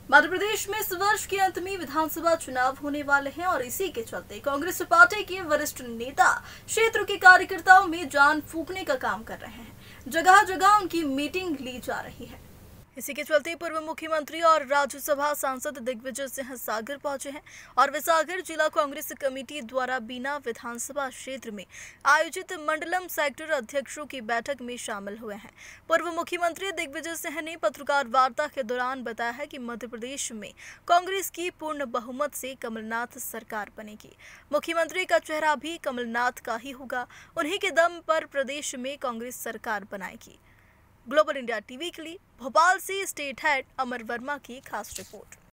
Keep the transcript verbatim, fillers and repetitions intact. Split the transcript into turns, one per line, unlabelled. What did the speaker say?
मध्य प्रदेश में इस वर्ष के अंत में विधानसभा चुनाव होने वाले हैं और इसी के चलते कांग्रेस पार्टी के वरिष्ठ नेता क्षेत्र के कार्यकर्ताओं में जान फूंकने का काम कर रहे हैं। जगह जगह उनकी मीटिंग ली जा रही है। इसी के चलते पूर्व मुख्यमंत्री और राज्यसभा सांसद दिग्विजय सिंह सागर पहुंचे हैं और वे सागर जिला कांग्रेस कमेटी द्वारा बीना विधानसभा क्षेत्र में आयोजित मंडलम सेक्टर अध्यक्षों की बैठक में शामिल हुए हैं। पूर्व मुख्यमंत्री दिग्विजय सिंह ने पत्रकार वार्ता के दौरान बताया है कि मध्य प्रदेश में कांग्रेस की पूर्ण बहुमत से कमलनाथ सरकार बनेगी। मुख्यमंत्री का चेहरा भी कमलनाथ का ही होगा। उन्हीं के दम पर प्रदेश में कांग्रेस सरकार बनाएगी। ग्लोबल इंडिया टीवी के लिए भोपाल से स्टेट हेड अमर वर्मा की खास रिपोर्ट।